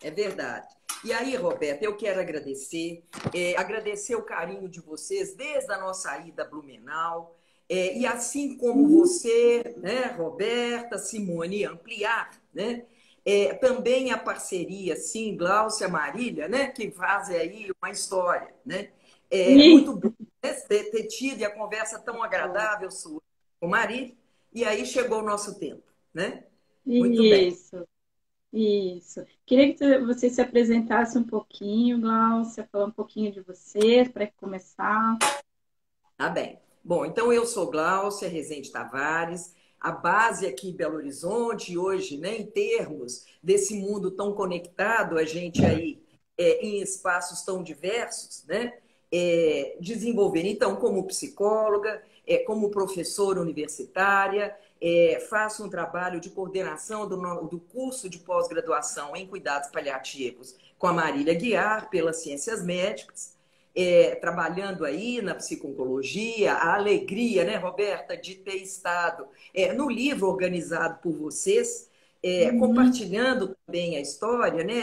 É verdade. E aí, Roberta, eu quero agradecer, agradecer o carinho de vocês desde a nossa ida a Blumenau, e assim como você, né, Roberta, Simone, ampliar, né, também a parceria, sim, Gláucia, Marília, né, que fazem aí uma história, né? Ih, Muito bom, né, ter tido a conversa tão agradável sua com Marília, e aí chegou o nosso tempo, né? Muito bem. isso, isso. Queria que você se apresentasse um pouquinho, Glaucia, falar um pouquinho de você, para começar. Tá bem. Bom, então eu sou Gláucia Rezende Tavares, a base aqui em Belo Horizonte, hoje, né, em termos desse mundo tão conectado, a gente aí em espaços tão diversos, né, desenvolver. Então, como psicóloga, como professora universitária, faço um trabalho de coordenação do curso de pós-graduação em cuidados paliativos com a Marília Guiar, pelas Ciências Médicas, trabalhando aí na psico-oncologia, a alegria, né, Roberta, de ter estado no livro organizado por vocês, Uhum, compartilhando também a história, né,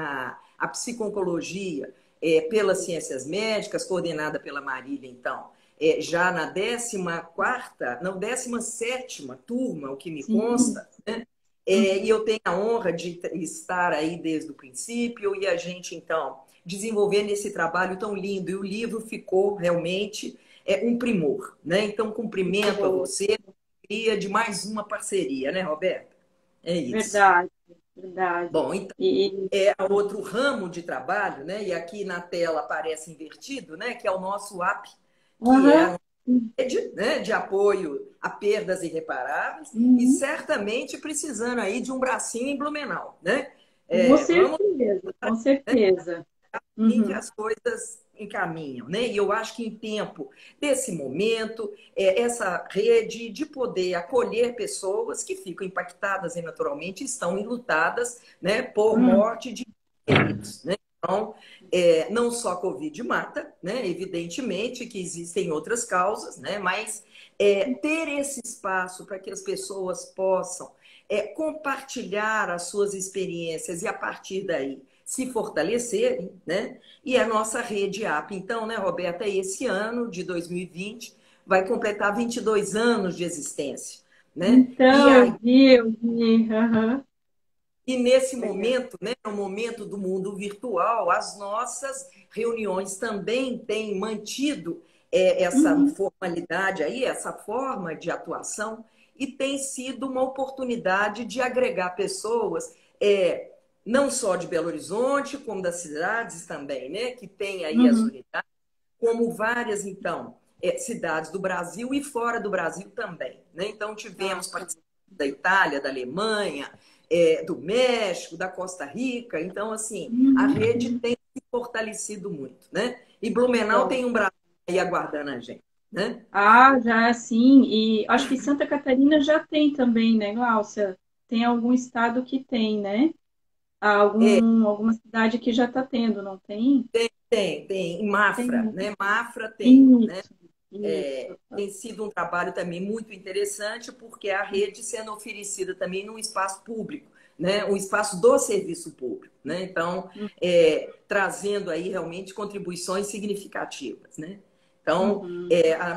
a psico-oncologia pelas ciências médicas, coordenada pela Marília, então, já na 14ª, não, 17ª turma, o que me sim. consta, né? E Uhum. eu tenho a honra de estar aí desde o princípio, e a gente, então, desenvolvendo esse trabalho tão lindo. E o livro ficou realmente um primor, né? Então, cumprimento a Boa. você de mais uma parceria, né, Roberta? É isso. Verdade, verdade. Bom, então, E, outro ramo de trabalho, né? E aqui na tela aparece invertido, né? Que é o nosso app, que é aham, a rede, né, de apoio a perdas irreparáveis e uhum, certamente precisando aí de um bracinho em Blumenau, né? com Vamos certeza, com certeza. assim que Uhum, as coisas encaminham, né? E eu acho que em tempo desse momento, essa rede de poder acolher pessoas que ficam impactadas e naturalmente estão enlutadas, né, por uhum, morte de queridos, né? Então, não só a Covid mata, né? Evidentemente que existem outras causas, né? Mas ter esse espaço para que as pessoas possam compartilhar as suas experiências e a partir daí se fortalecerem, né? E a nossa rede AP, então, né, Roberta, esse ano de 2020 vai completar 22 anos de existência, né? então, eu vi, aham, E nesse legal. momento, né, no momento do mundo virtual, as nossas reuniões também têm mantido essa Uhum, formalidade aí, essa forma de atuação, e tem sido uma oportunidade de agregar pessoas, não só de Belo Horizonte, como das cidades também, né, que tem aí as uhum, unidades, como várias, então, cidades do Brasil e fora do Brasil também, né? Então, ah, tivemos tá. participação da Itália, da Alemanha, do México, da Costa Rica. Então, assim, a rede Uhum, tem se fortalecido muito, né? E Blumenau bom. tem um Brasil aí aguardando a gente, né? Ah, já sim, e acho que Santa Catarina já tem também, né, Gláucia? Tem algum estado que tem, né? Alguma cidade que já está tendo, não tem? Tem, em Mafra, Tem. né? Mafra tem, né? Isso, isso. Tem sido um trabalho também muito interessante, porque a rede sendo oferecida também num espaço público, né? Um espaço do serviço público, né? Então, trazendo aí realmente contribuições significativas, né? Então, Uhum,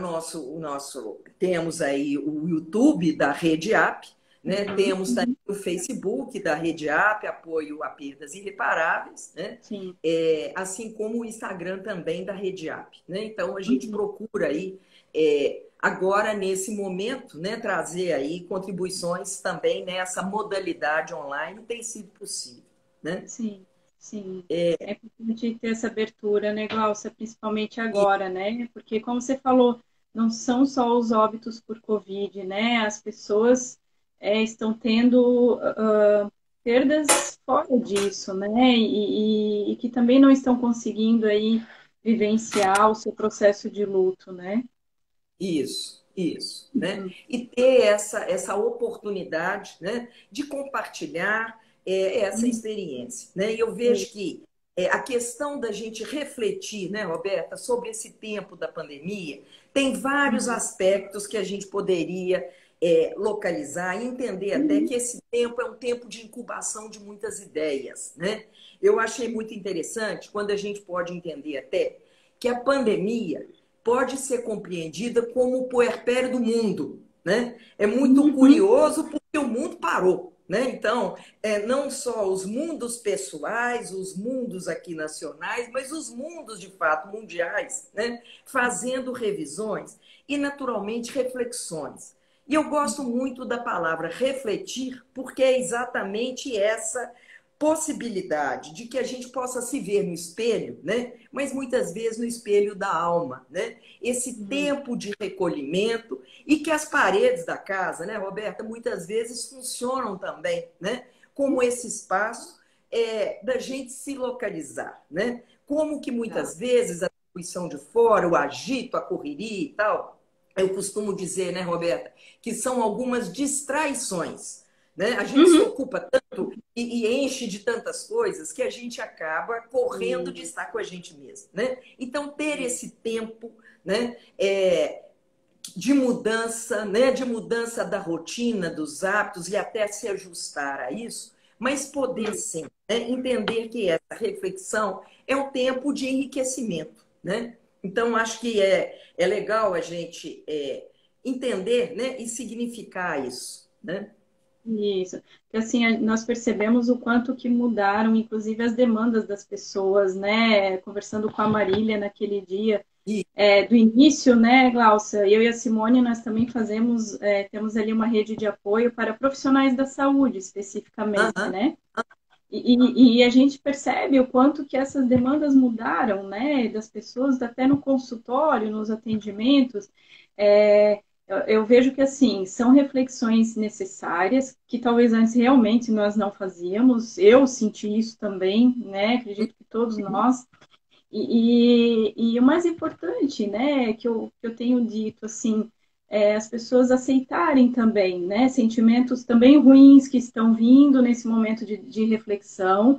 temos aí o YouTube da Rede App, né? uhum, Temos também o Facebook da Rede App, apoio a perdas irreparáveis, né? sim. Assim como o Instagram também da Rede App, né? Então, a gente Uhum, procura aí, agora, nesse momento, né, trazer aí contribuições também nessa modalidade online, tem sido possível, né? sim, sim. É importante ter essa abertura, né, Glaucia, principalmente agora, né? Porque, como você falou, não são só os óbitos por Covid, né? As pessoas estão tendo perdas fora disso, né? E que também não estão conseguindo aí vivenciar o seu processo de luto, né? Isso, né? Uhum, E ter essa oportunidade, né, de compartilhar essa uhum, experiência, né? E eu é, vejo que a questão da gente refletir, né, Roberta, sobre esse tempo da pandemia, tem vários uhum, aspectos que a gente poderia localizar e entender até que esse tempo é um tempo de incubação de muitas ideias, né? Eu achei muito interessante quando a gente pode entender até que a pandemia pode ser compreendida como o puerpério do mundo, né? É muito curioso porque o mundo parou, né? Então, não só os mundos pessoais, os mundos aqui nacionais, mas os mundos, de fato, mundiais, né? Fazendo revisões e, naturalmente, reflexões. E eu gosto muito da palavra refletir, porque é exatamente essa possibilidade de que a gente possa se ver no espelho, né? Mas muitas vezes no espelho da alma, né? Esse tempo de recolhimento e que as paredes da casa, né, Roberta, muitas vezes funcionam também, né? Como esse espaço da gente se localizar, né? Como que muitas vezes a atribuição de fora, o agito, a correria e tal, eu costumo dizer, né, Roberta, que são algumas distraições, né? A gente se ocupa tanto e enche de tantas coisas que a gente acaba correndo de estar com a gente mesmo, né? Então, ter esse tempo, né, de mudança, né, de mudança da rotina, dos hábitos e até se ajustar a isso, mas poder sim, né, entender que essa reflexão é um tempo de enriquecimento, né? Então, acho que é legal a gente entender, né, e significar isso, né? Isso. Porque assim, nós percebemos o quanto que mudaram, inclusive, as demandas das pessoas, né? Conversando com a Marília naquele dia, E, do início, né, Glaucia? Eu e a Simone, nós também temos ali uma rede de apoio para profissionais da saúde, especificamente, aham, né? E a gente percebe o quanto que essas demandas mudaram, né? Das pessoas, até no consultório, nos atendimentos. Eu vejo que, assim, são reflexões necessárias, que talvez antes realmente nós não fazíamos. Eu senti isso também, né? Acredito que todos nós. E o mais importante, né, que eu tenho dito, assim, as pessoas aceitarem também, né, sentimentos também ruins que estão vindo nesse momento de reflexão,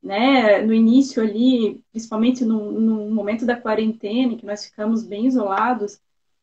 né, no início ali, principalmente no momento da quarentena, que nós ficamos bem isolados,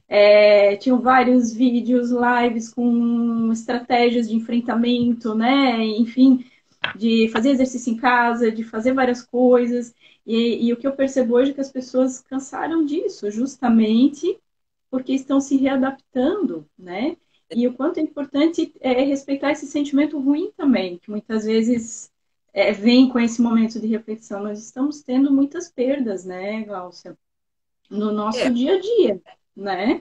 tinham vários vídeos, lives com estratégias de enfrentamento, né, enfim, de fazer exercício em casa, de fazer várias coisas. E o que eu percebo hoje é que as pessoas cansaram disso, justamente porque estão se readaptando, né? E o quanto é importante respeitar esse sentimento ruim também, que muitas vezes vem com esse momento de reflexão. Nós estamos tendo muitas perdas, né, Glaucia, no nosso é, dia a dia, né?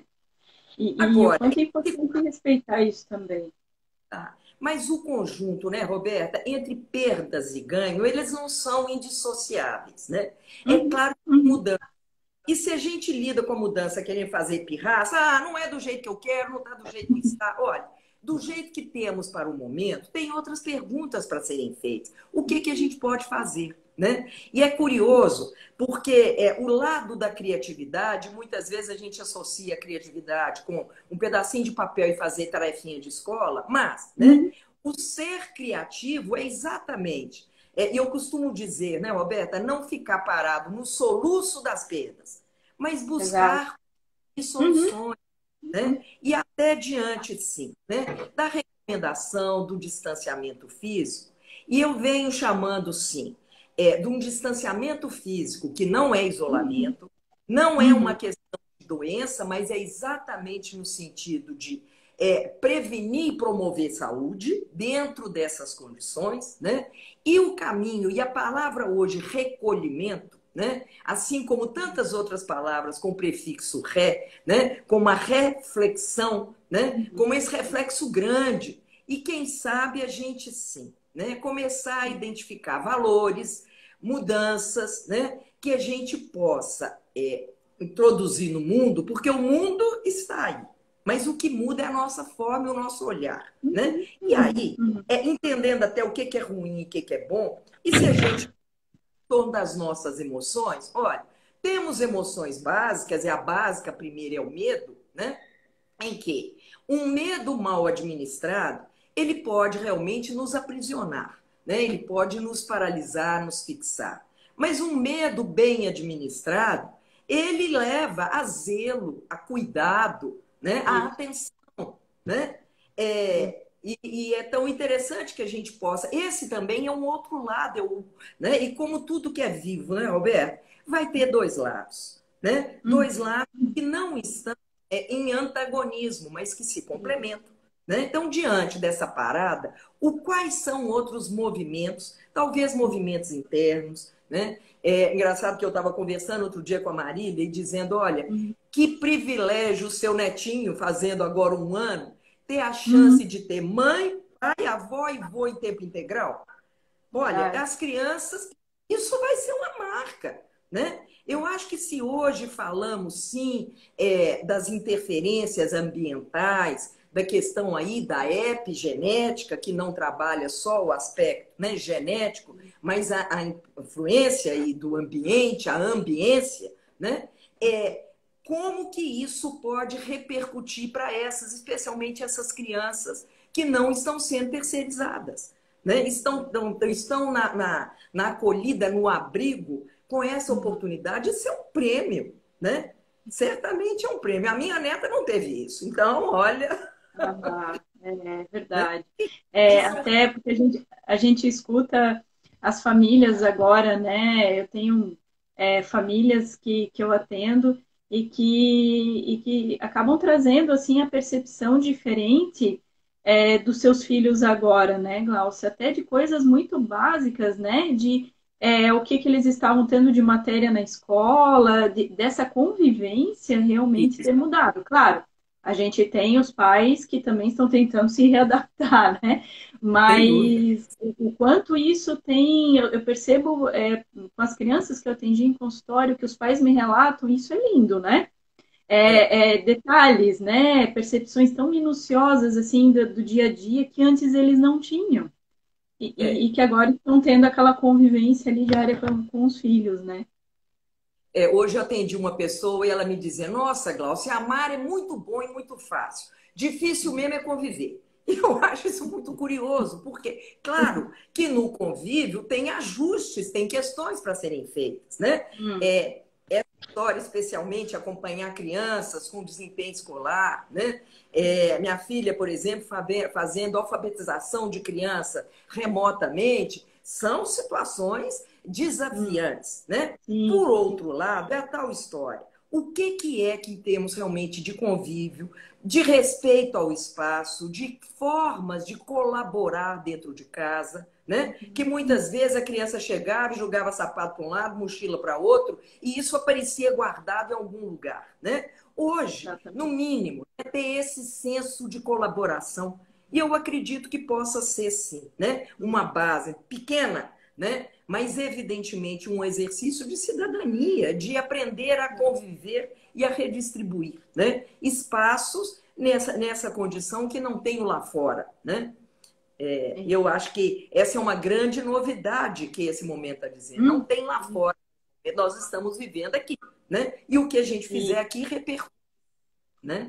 E o agora, quanto é importante respeitar isso também. tá. Mas o conjunto, né, Roberta, entre perdas e ganho, eles não são indissociáveis, né? É Uhum, claro que uhum, muda. E se a gente lida com a mudança querendo fazer pirraça, não é do jeito que eu quero, não está do jeito que está. Olha, do jeito que temos para o momento, tem outras perguntas para serem feitas. O que a gente pode fazer? Né? E é curioso, porque o lado da criatividade, muitas vezes a gente associa a criatividade com um pedacinho de papel e fazer tarefinha de escola, mas, né, uhum. o ser criativo é exatamente e eu costumo dizer, né, Roberta, não ficar parado no soluço das perdas, mas Exato. buscar Uhum, soluções, né? E até diante, sim, né, da recomendação do distanciamento físico. E eu venho chamando, sim, de um distanciamento físico que não é uhum, isolamento, não é uma uhum. questão de doença, mas é exatamente no sentido de prevenir e promover saúde dentro dessas condições, né? E o caminho, e a palavra hoje, recolhimento, né? Assim como tantas outras palavras com prefixo ré, né? Como a reflexão, né? Como esse reflexo grande. E quem sabe a gente sim, né? Começar a identificar valores, mudanças, né? Que a gente possa introduzir no mundo, porque o mundo está aí. Mas o que muda é a nossa forma e o nosso olhar, né? Uhum, E uhum, aí, uhum. entendendo até o que é ruim e o que é bom, e se a gente, em torno das nossas emoções, olha, temos emoções básicas, e a básica primeira é o medo, né? Em que um medo mal administrado, ele pode realmente nos aprisionar, né? Ele pode nos paralisar, nos fixar. Mas um medo bem administrado, ele leva a zelo, a cuidado, né? A Isso. atenção, né? E é tão interessante que a gente possa. Esse também é um outro lado, né? E como tudo que é vivo, né, Roberto? Vai ter dois lados, né? Dois lados que não estão em antagonismo, mas que se complementam. Né? Então, diante dessa parada, quais são outros movimentos, talvez movimentos internos, né? É engraçado que eu estava conversando outro dia com a Marília e dizendo, olha, que privilégio o seu netinho, fazendo agora 1 ano, ter a chance de ter mãe, pai, avó e vô em tempo integral. Olha, as crianças, isso vai ser uma marca, né? Eu acho que se hoje falamos, sim, das interferências ambientais, da questão aí da epigenética, que não trabalha só o aspecto, né, genético, mas a influência aí do ambiente, a ambiência, né? Como que isso pode repercutir para especialmente essas crianças que não estão sendo terceirizadas, né? Estão na acolhida, no abrigo, com essa oportunidade. Isso é um prêmio, né? Certamente é um prêmio. A minha neta não teve isso. Então, olha. É verdade. Até porque a gente escuta as famílias agora, né? Eu tenho famílias que eu atendo e que acabam trazendo assim a percepção diferente dos seus filhos agora, né, Glaucia? Até de coisas muito básicas, né? De o que eles estavam tendo de matéria na escola, dessa convivência realmente ter mudado. Claro, a gente tem os pais que também estão tentando se readaptar, né? Sem dúvida. Mas o quanto isso tem, eu percebo com as crianças que eu atendi em consultório, que os pais me relatam, isso é lindo, né? Detalhes, né? Percepções tão minuciosas assim do dia a dia que antes eles não tinham. E que agora estão tendo aquela convivência ali diária com os filhos, né? Hoje eu atendi uma pessoa e ela me dizia: Nossa, Glaucia, amar é muito bom e muito fácil. Difícil mesmo é conviver. E eu acho isso muito curioso, porque, claro, que no convívio tem ajustes, tem questões para serem feitas, né? Essa história, especialmente, acompanhar crianças com desempenho escolar, né? Minha filha, por exemplo, fazendo alfabetização de criança remotamente, são situações desafiantes, né? Sim. Por outro lado, é a tal história. O que é que temos realmente de convívio, de respeito ao espaço, de formas de colaborar dentro de casa, né? Que muitas vezes a criança chegava e jogava sapato para um lado, mochila para outro, e isso aparecia guardado em algum lugar, né? Hoje, no mínimo, é ter esse senso de colaboração. E eu acredito que possa ser, sim, né? Uma base pequena, né? Mas, evidentemente, um exercício de cidadania, de aprender a conviver e a redistribuir, né? Espaços nessa condição que não tenho lá fora, né? Eu acho que essa é uma grande novidade que esse momento está dizendo. Não tem lá fora, nós estamos vivendo aqui, né? E o que a gente fizer aqui repercute, né?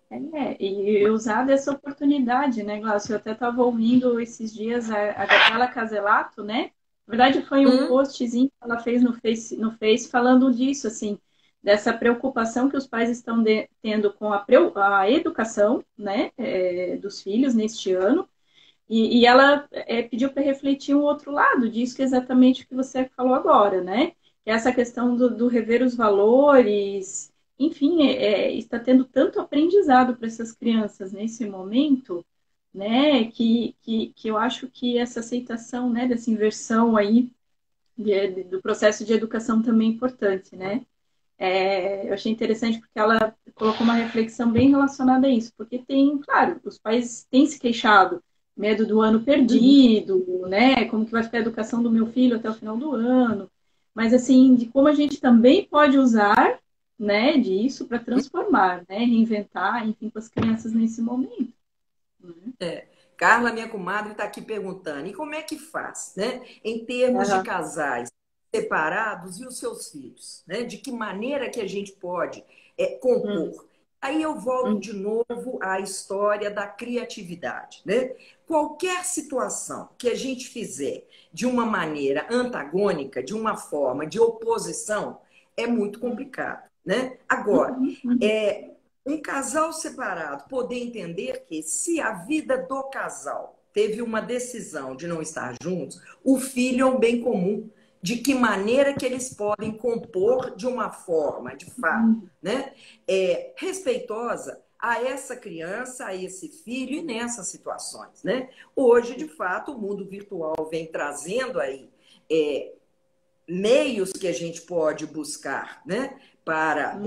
E usar dessa oportunidade, né, Glaucio? Eu até estava ouvindo esses dias a Gabriela Caselato, né? Na verdade, foi um postzinho que ela fez no Face falando disso, assim, dessa preocupação que os pais estão tendo com a educação, né, dos filhos neste ano. E ela pediu para refletir um outro lado disso, que é exatamente o que você falou agora, né? Que é essa questão do rever os valores, enfim, está tendo tanto aprendizado para essas crianças nesse momento, né? Que eu acho que essa aceitação, né, dessa inversão aí do processo de educação também é importante, né? Eu achei interessante porque ela colocou uma reflexão bem relacionada a isso, porque tem, claro, os pais têm se queixado, medo do ano perdido, né? Como que vai ficar a educação do meu filho até o final do ano, mas assim, de como a gente também pode usar, né, disso para transformar, né, reinventar, enfim, com as crianças nesse momento. Carla, minha comadre, está aqui perguntando: e como é que faz, né? Em termos de casais separados e os seus filhos, né? De que maneira que a gente pode compor? Aí eu volto de novo à história da criatividade, né? Qualquer situação que a gente fizer de uma maneira antagônica, de uma forma de oposição, é muito complicado, né? Agora, um casal separado poder entender que se a vida do casal teve uma decisão de não estar juntos, o filho é um bem comum. De que maneira que eles podem compor de uma forma, de fato, né, respeitosa a essa criança, a esse filho e nessas situações, né? Hoje, de fato, o mundo virtual vem trazendo aí meios que a gente pode buscar, né, para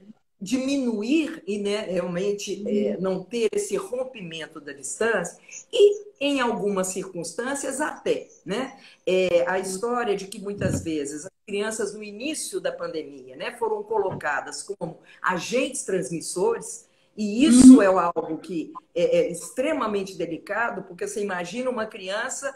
diminuir e, né, realmente não ter esse rompimento da distância e, em algumas circunstâncias, até, né, a história de que muitas vezes as crianças no início da pandemia, né, foram colocadas como agentes transmissores. E isso é algo que é extremamente delicado, porque você imagina uma criança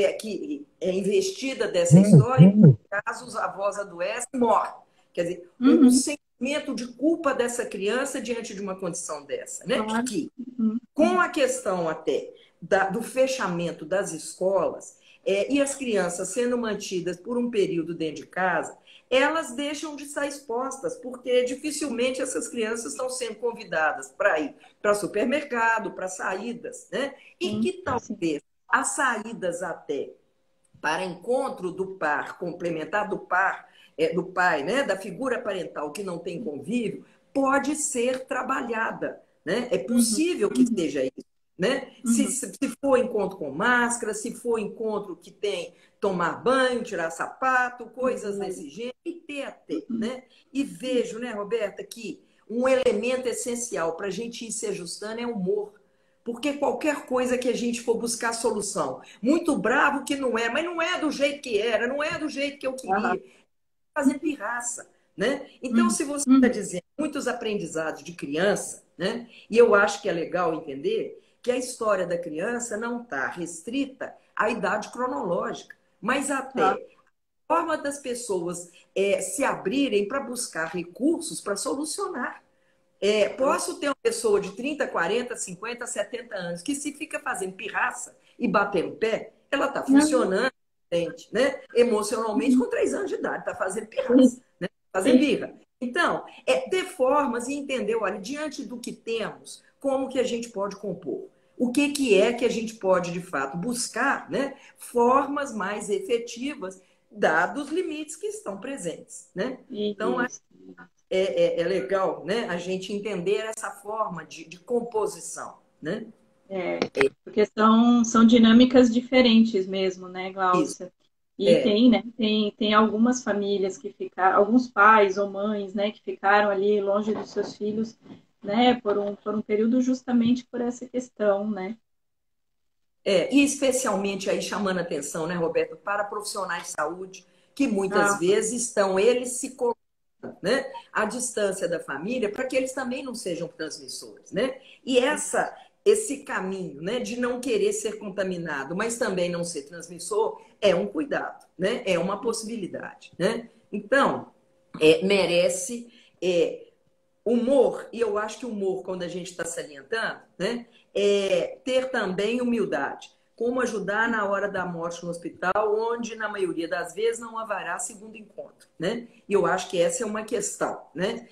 que é investida dessa história, e, no caso, os avós adoecem e morrem. Quer dizer, o sentimento de culpa dessa criança diante de uma condição dessa, né? Que, com a questão até do fechamento das escolas e as crianças sendo mantidas por um período dentro de casa, elas deixam de estar expostas, porque dificilmente essas crianças estão sendo convidadas para ir para supermercado, para saídas, né? E que talvez as saídas até para encontro do par, complementar do par, do pai, né? Da figura parental que não tem convívio, pode ser trabalhada, né? É possível que seja isso. Né? Se for encontro com máscara, se for encontro que tem tomar banho, tirar sapato, coisas desse gênero, e ter até, né? E vejo, né, Roberta, que um elemento essencial para a gente ir se ajustando é o humor. Porque qualquer coisa que a gente for buscar solução, muito bravo que não é, mas não é do jeito que era, não é do jeito que eu queria, fazer pirraça, né? Então, se você está dizendo muitos aprendizados de criança, né? E eu acho que é legal entender que a história da criança não está restrita à idade cronológica, mas até a forma das pessoas se abrirem para buscar recursos para solucionar. Posso ter uma pessoa de 30, 40, 50, 70 anos que se fica fazendo pirraça e batendo pé, ela está funcionando, né? Emocionalmente com 3 anos de idade, está fazendo pirraça, né? Fazendo birra. Então, ter formas e entender, olha, diante do que temos, como que a gente pode compor? O que é que a gente pode, de fato, buscar, né? Formas mais efetivas, dados os limites que estão presentes, né? Então, é legal, né, a gente entender essa forma de composição, né? Porque são dinâmicas diferentes mesmo, né, Gláucia? E tem, né, tem algumas famílias que ficaram, alguns pais ou mães, né, que ficaram ali longe dos seus filhos, né, por um período justamente por essa questão, né? E especialmente aí chamando a atenção, né, Roberto, para profissionais de saúde que muitas vezes estão eles se colocando, né, à distância da família para que eles também não sejam transmissores, né? E esse caminho, né, de não querer ser contaminado, mas também não ser transmissor, é um cuidado, né? É uma possibilidade, né? Então, merece humor, e eu acho que humor, quando a gente está salientando, né, ter também humildade. Como ajudar na hora da morte no hospital, onde, na maioria das vezes, não haverá segundo encontro, né? E eu acho que essa é uma questão, né?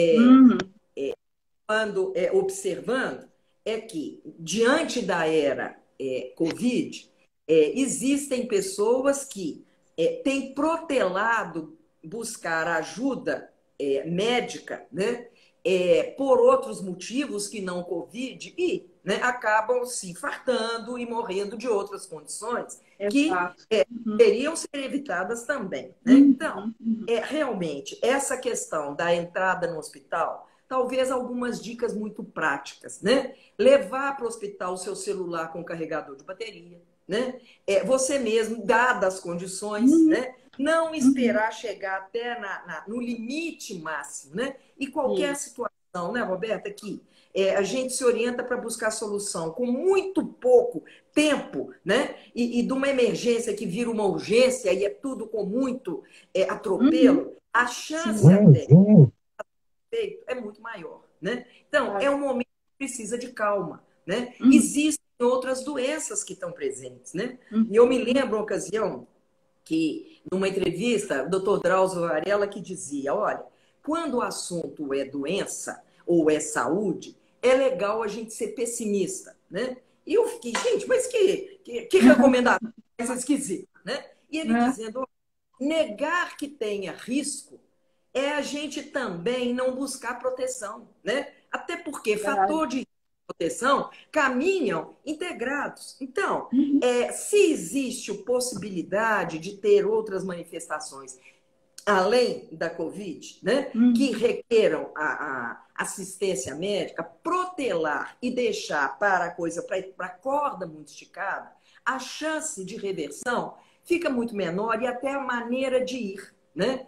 Quando observando, é que, diante da era Covid, existem pessoas que têm protelado buscar ajuda médica, né? Por outros motivos que não Covid e, né, acabam se infartando e morrendo de outras condições que deveriam ser evitadas também, né? Então, realmente, essa questão da entrada no hospital, talvez algumas dicas muito práticas, né? Levar para o hospital o seu celular com carregador de bateria, né? Você mesmo, dadas as condições, né? Não esperar chegar até no limite máximo, né? E qualquer situação, né, Roberta, que a gente se orienta para buscar solução com muito pouco tempo, né? E de uma emergência que vira uma urgência e é tudo com muito atropelo, a chance até é muito maior, né? Então, é um momento que precisa de calma, né? Existem outras doenças que estão presentes, né? E eu me lembro uma ocasião que, numa entrevista, o Dr. Drauzio Varela que dizia, olha, quando o assunto é doença, ou é saúde, é legal a gente ser pessimista, né? E eu fiquei, gente, mas que recomendação mais esquisita, né? E ele dizendo, negar que tenha risco é a gente também não buscar proteção, né? Até porque fator de proteção caminham integrados. Então, se existe possibilidade de ter outras manifestações além da Covid, né, que requeram a assistência médica, protelar e deixar para a coisa, para a corda muito esticada, a chance de reversão fica muito menor e até a maneira de ir, né?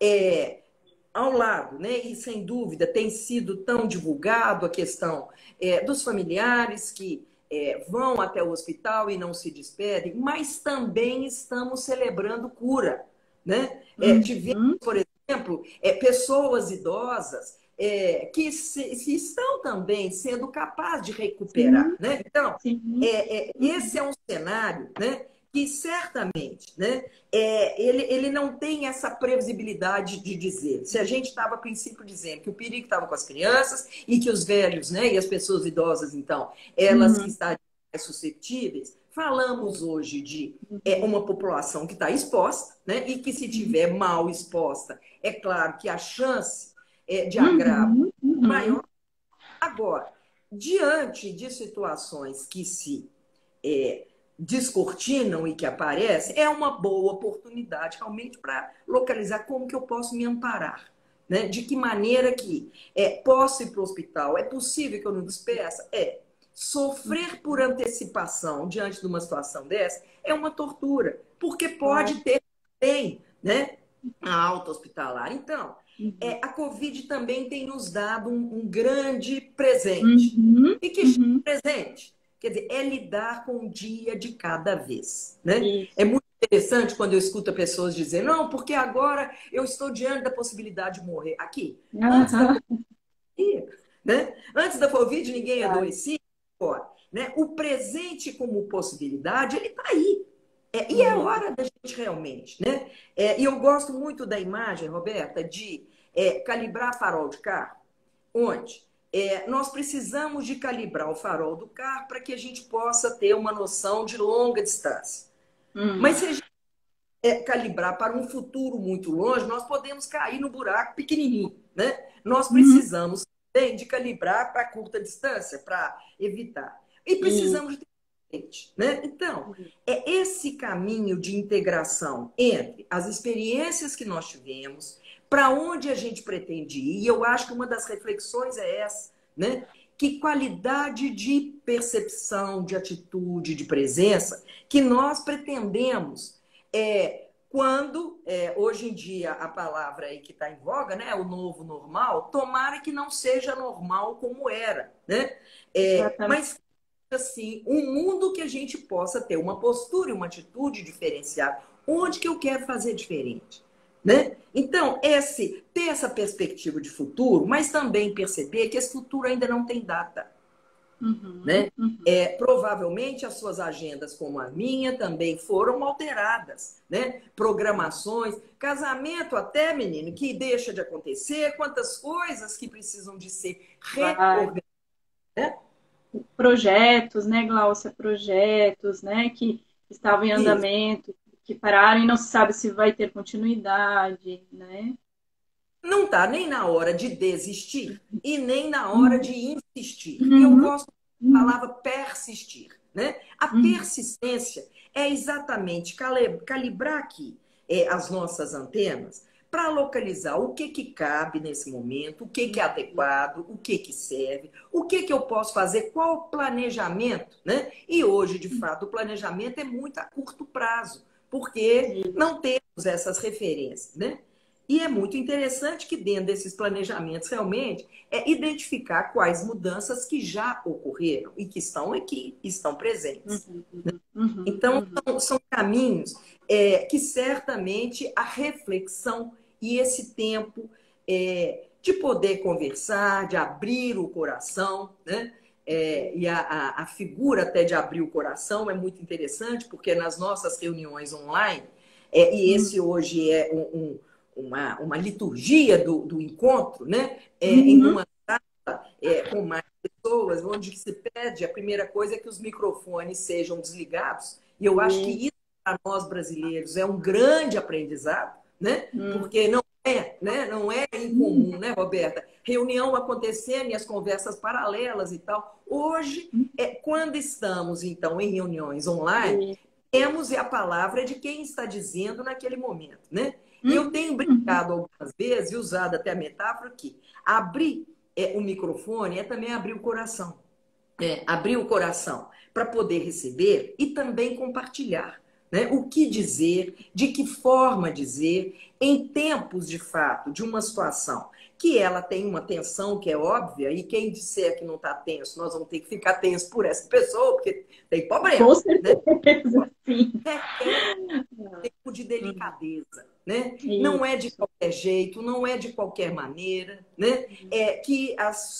Ao lado, né? E sem dúvida tem sido tão divulgado a questão dos familiares que vão até o hospital e não se despedem, mas também estamos celebrando cura, né? Tivemos, por exemplo, pessoas idosas que se estão também sendo capazes de recuperar, né? Então, esse é um cenário, né, que certamente, né, ele não tem essa previsibilidade de dizer. Se a gente estava, a princípio, dizendo que o perigo estava com as crianças e que os velhos, né, e as pessoas idosas, então, elas que estariam mais suscetíveis, falamos hoje de uma população que está exposta, né, e que se tiver mal exposta, é claro que a chance de agravo é maior. Agora, diante de situações que se descortinam e que aparecem, é uma boa oportunidade realmente para localizar como que eu posso me amparar, né? De que maneira que posso ir para o hospital, é possível que eu não despeça? Sofrer por antecipação diante de uma situação dessa é uma tortura, porque pode ter também, né, a alta hospitalar. Então, a Covid também tem nos dado um grande presente. E que presente? Quer dizer, é lidar com o dia de cada vez, né? É muito interessante quando eu escuto pessoas dizendo, não, porque agora eu estou diante da possibilidade de morrer. Aqui, antes da Covid, né? Antes da Covid ninguém adoecia, né? O presente como possibilidade, ele está aí. E é hora da gente realmente, né? E eu gosto muito da imagem, Roberta, de calibrar farol de carro, onde nós precisamos de calibrar o farol do carro para que a gente possa ter uma noção de longa distância. Mas se a gente calibrar para um futuro muito longe, nós podemos cair no buraco pequenininho, né? Nós precisamos também de calibrar para curta distância, para evitar. E precisamos de né? Então, é esse caminho de integração entre as experiências que nós tivemos, para onde a gente pretende ir, e eu acho que uma das reflexões é essa, né? Que qualidade de percepção, de atitude, de presença que nós pretendemos quando, hoje em dia, a palavra aí que está em voga, né, o novo normal, tomara que não seja normal como era, né? Mas assim, um mundo que a gente possa ter uma postura e uma atitude diferenciada. Onde que eu quero fazer diferente? Né? Então, ter essa perspectiva de futuro, mas também perceber que esse futuro ainda não tem data. Né? Provavelmente as suas agendas, como a minha, também foram alteradas. Né? Programações, casamento até, menino, que deixa de acontecer, quantas coisas que precisam de ser reorganizadas. Né? Projetos, né, Glaucia? Projetos, né, que estavam em andamento, que pararam e não se sabe se vai ter continuidade, né? Não está nem na hora de desistir e nem na hora de insistir. E eu gosto da palavra persistir, né? A persistência é exatamente calibrar aqui as nossas antenas para localizar o que cabe nesse momento, o que é adequado, o que serve, o que eu posso fazer, qual o planejamento, né? E hoje, de fato, o planejamento é muito a curto prazo, porque não temos essas referências, né? E é muito interessante que dentro desses planejamentos, realmente, identificar quais mudanças que já ocorreram e que estão aqui, estão presentes. Então, são caminhos que certamente a reflexão e esse tempo de poder conversar, de abrir o coração, né? E a figura até de abrir o coração é muito interessante, porque nas nossas reuniões online, e esse hoje é uma liturgia do encontro, né? Em uma sala com mais pessoas, onde se pede, a primeira coisa é que os microfones sejam desligados. E eu acho que isso, para nós brasileiros, é um grande aprendizado, né? Porque não é incomum, né, Roberta? Reunião acontecendo e as conversas paralelas e tal. Hoje, quando estamos, então, em reuniões online, temos a palavra de quem está dizendo naquele momento, né? E eu tenho brincado algumas vezes e usado até a metáfora que abrir o microfone é também abrir o coração. Abrir o coração para poder receber e também compartilhar. Né? O que dizer, de que forma dizer, em tempos de fato, de uma situação que ela tem uma tensão que é óbvia, e quem disser que não está tenso, nós vamos ter que ficar tenso por essa pessoa, porque tem problema. Com certeza, né? sim. Requer um tempo de delicadeza. Né? Isso. Não é de qualquer jeito, não é de qualquer maneira. Né? É que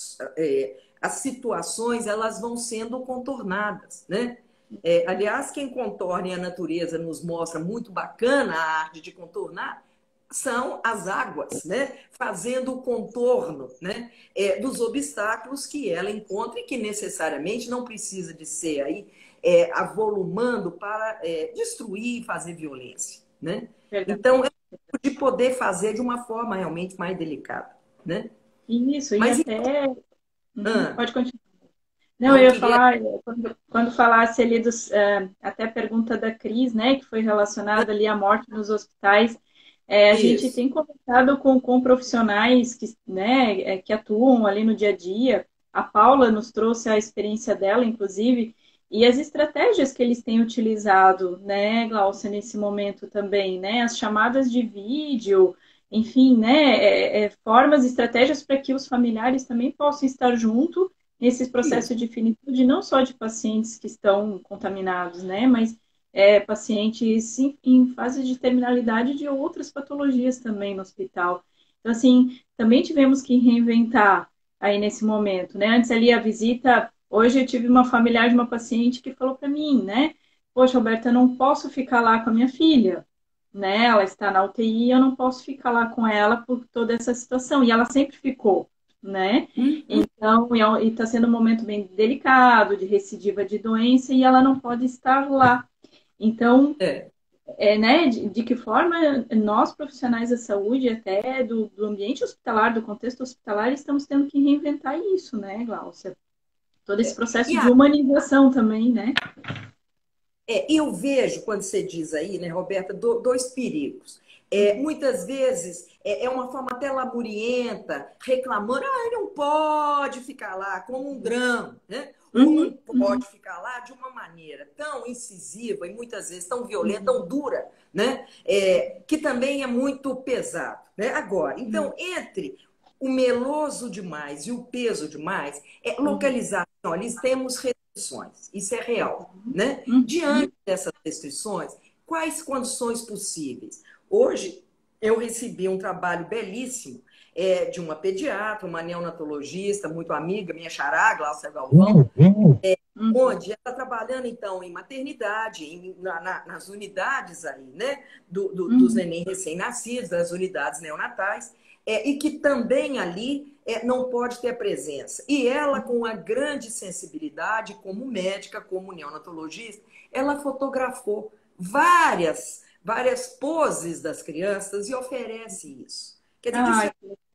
as situações elas vão sendo contornadas. Né? Aliás, quem contorna e a natureza nos mostra muito bacana a arte de contornar são as águas, né? Fazendo o contorno, né? Dos obstáculos que ela encontra e que necessariamente não precisa de ser aí avolumando para destruir e fazer violência. Né? Então, de poder fazer de uma forma realmente mais delicada. Né? Isso, mas, e até... Pode continuar. Não, eu ia falar, quando falasse ali até a pergunta da Cris, né, que foi relacionada ali à morte nos hospitais, a gente tem conversado com profissionais que, né, que atuam ali no dia a dia. A Paula nos trouxe a experiência dela, inclusive, e as estratégias que eles têm utilizado, né, Glaucia, nesse momento também, né, as chamadas de vídeo, enfim, né, formas, estratégias para que os familiares também possam estar junto nesse processo de finitude, não só de pacientes que estão contaminados, né, mas pacientes em fase de terminalidade de outras patologias também no hospital. Então, assim, também tivemos que reinventar aí nesse momento, né? Antes ali a visita, hoje eu tive uma familiar de uma paciente que falou para mim, né? Poxa, Roberta, eu não posso ficar lá com a minha filha, né? Ela está na UTI, eu não posso ficar lá com ela por toda essa situação. E ela sempre ficou, né? Então, e está sendo um momento bem delicado, de recidiva de doença, e ela não pode estar lá. Então, né, de que forma nós, profissionais da saúde, até do ambiente hospitalar, do contexto hospitalar, estamos tendo que reinventar isso, né, Glaucia? Todo esse processo de humanização também, né? Eu vejo, quando você diz aí, né, Roberta, dois perigos. Muitas vezes é uma forma até laburienta, reclamando, não pode ficar lá, como um drama, né? Ou não pode ficar lá de uma maneira tão incisiva e muitas vezes tão violenta, tão dura, né? Que também é muito pesado. Né? Agora, então, entre o meloso demais e o peso demais, localização, nós temos restrições, isso é real. Né? Diante dessas restrições, quais condições possíveis? Hoje, eu recebi um trabalho belíssimo de uma pediatra, uma neonatologista, muito amiga, minha xará, Glaucia Galvão, onde ela está trabalhando, então, em maternidade, nas unidades aí, né, dos neném recém-nascidos, das unidades neonatais, e que também ali não pode ter presença. E ela, com uma grande sensibilidade, como médica, como neonatologista, ela fotografou várias poses das crianças e oferece isso. Quer dizer,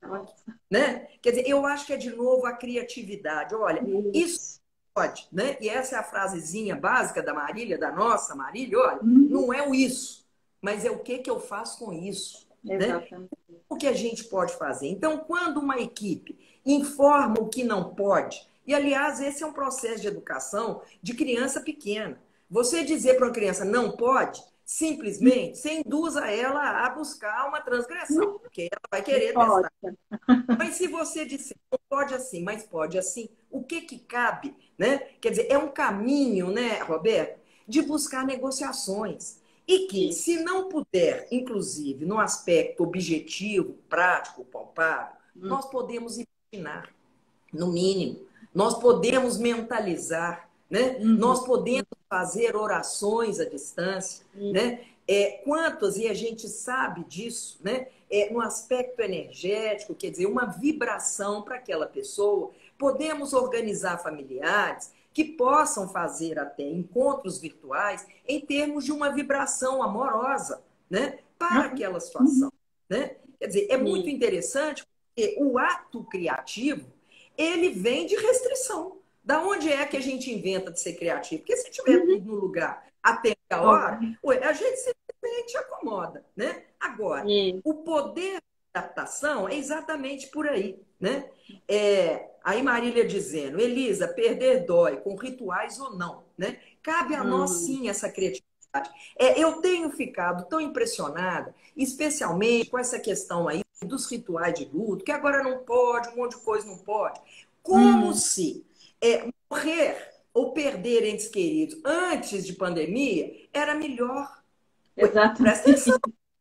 né? Quer dizer, eu acho que é de novo a criatividade. Olha, isso pode, né? E essa é a frasezinha básica da Marília, da nossa Marília, olha, não é o isso, mas é o que eu faço com isso. Exatamente. Né? O que a gente pode fazer? Então, quando uma equipe informa o que não pode, e aliás, esse é um processo de educação de criança pequena. Você dizer para uma criança não pode, simplesmente, você induza ela a buscar uma transgressão, porque ela vai querer testar. Mas se você disser não pode assim, mas pode assim, o que cabe? Né? Quer dizer, é um caminho, né, Roberto, de buscar negociações. E que, se não puder, inclusive, no aspecto objetivo, prático, palpável, nós podemos imaginar, no mínimo. Nós podemos mentalizar, né? Nós podemos fazer orações à distância, né? Quantas, e a gente sabe disso, né? No aspecto energético, quer dizer, uma vibração para aquela pessoa, Podemos organizar familiares que possam fazer até encontros virtuais em termos de uma vibração amorosa, né? Para aquela situação, né? Quer dizer, é muito interessante porque o ato criativo, ele vem de restrição. Da onde é que a gente inventa de ser criativo? Porque se tiver tudo no lugar a tempo e a hora, a gente simplesmente acomoda, né? Agora, o poder da adaptação é exatamente por aí, né? Aí Marília dizendo, Elisa, perder dói, com rituais ou não, né? Cabe a nós sim essa criatividade. Eu tenho ficado tão impressionada, especialmente com essa questão aí dos rituais de luto, que agora não pode, um monte de coisa não pode. Como se morrer ou perder entes queridos antes de pandemia era melhor. Exatamente. Presta atenção.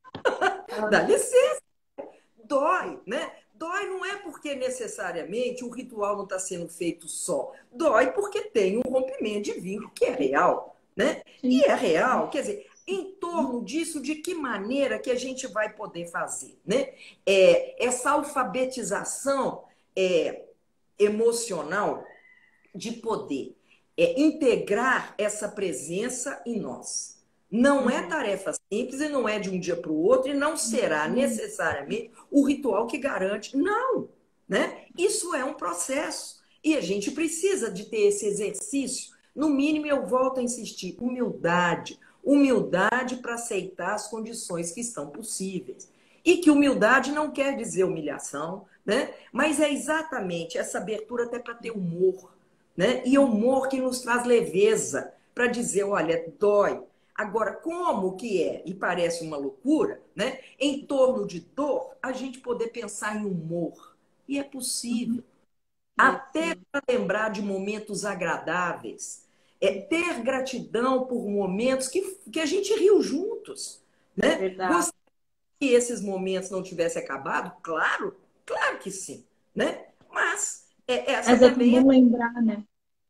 Dá licença. Dói, né? Dói não é porque necessariamente o ritual não está sendo feito só. Dói porque tem um rompimento de vínculo que é real, né? E é real, quer dizer, em torno disso, de que maneira que a gente vai poder fazer, né? Essa alfabetização emocional de poder integrar essa presença em nós. Não é tarefa simples e não é de um dia para o outro e não será necessariamente o ritual que garante. Não, né? Isso é um processo e a gente precisa de ter esse exercício. No mínimo, eu volto a insistir, humildade. Humildade para aceitar as condições que estão possíveis. E que humildade não quer dizer humilhação, né? Mas é exatamente essa abertura até para ter humor, né? E humor que nos traz leveza para dizer, olha, dói. Agora, como que é, e parece uma loucura, né? Em torno de dor, a gente poder pensar em humor. E é possível. Até para lembrar de momentos agradáveis. Ter gratidão por momentos que a gente riu juntos, né? Gostaria que esses momentos não tivessem acabado? Claro, claro que sim, né? Mas essa também é bom lembrar, né?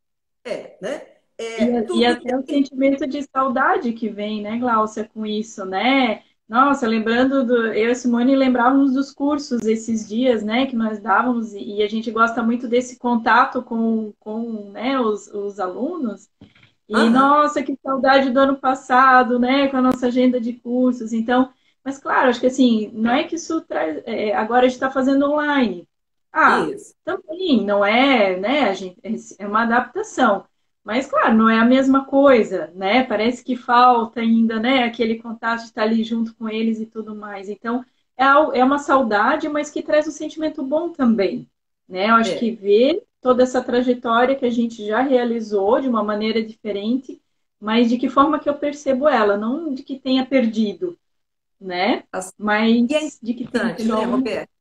né? E até o sentimento de saudade que vem, né, Gláucia, com isso, né? Nossa, lembrando eu e Simone lembrávamos dos cursos esses dias, né, que nós dávamos, e a gente gosta muito desse contato com né, os alunos. E, nossa, que saudade do ano passado, né, com a nossa agenda de cursos. Então, mas claro, acho que assim, não é que isso traz. Agora a gente está fazendo online. Isso. Também não é, né? A gente, é uma adaptação. Mas, claro, não é a mesma coisa, né? Parece que falta ainda, né? Aquele contato de estar ali junto com eles e tudo mais. Então, é uma saudade, mas que traz um sentimento bom também, né? Eu acho que ver toda essa trajetória que a gente já realizou de uma maneira diferente, mas de que forma que eu percebo ela, não de que tenha perdido, né? Mas e é de que tenha importante, né, Roberto?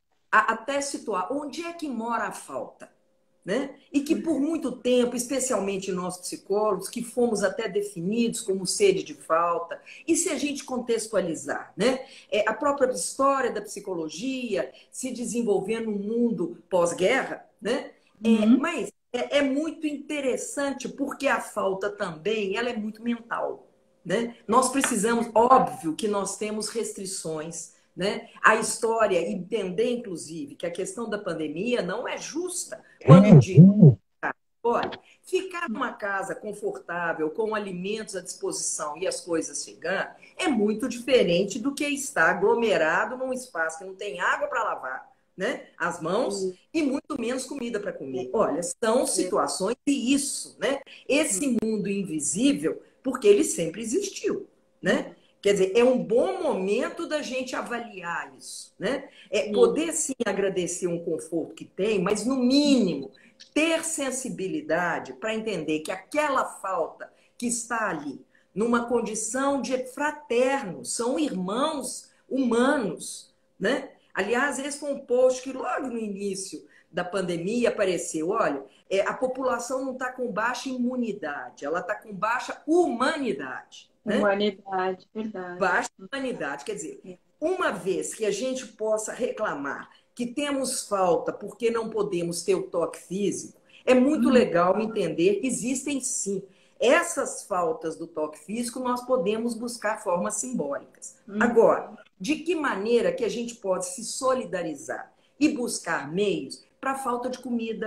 Até situar onde é que mora a falta, né? E que por muito tempo, especialmente nós psicólogos, que fomos até definidos como sede de falta, e se a gente contextualizar, né? A própria história da psicologia se desenvolvendo no mundo pós-guerra, né? Mas é muito interessante porque a falta também ela é muito mental, né? Nós precisamos, óbvio que nós temos restrições, né? A história, entender, inclusive, que a questão da pandemia não é justa. Quando digo, olha, ficar numa casa confortável, com alimentos à disposição e as coisas chegando, é muito diferente do que estar aglomerado num espaço que não tem água para lavar, né? As mãos e muito menos comida para comer. Olha, são situações e isso, né? Esse mundo invisível, porque ele sempre existiu, né? Quer dizer, é um bom momento da gente avaliar isso, né? Poder sim agradecer um conforto que tem, mas no mínimo ter sensibilidade para entender que aquela falta que está ali, numa condição de fraterno, são irmãos humanos, né? Aliás, esse foi um post que logo no início da pandemia apareceu. Olha, a população não está com baixa imunidade, ela está com baixa humanidade. Né? Humanidade, verdade. Baixa humanidade. Quer dizer, uma vez que a gente possa reclamar que temos falta porque não podemos ter o toque físico, é muito legal entender que existem sim. Essas faltas do toque físico, nós podemos buscar formas simbólicas. Agora, de que maneira que a gente pode se solidarizar e buscar meios para a falta de comida,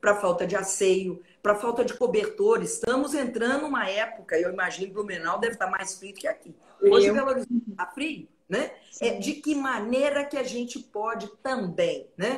para falta de asseio, para falta de cobertor. Estamos entrando numa época, eu imagino que Blumenau deve estar mais frio que aqui. Hoje Belo Horizonte está frio, né? De que maneira que a gente pode também, né?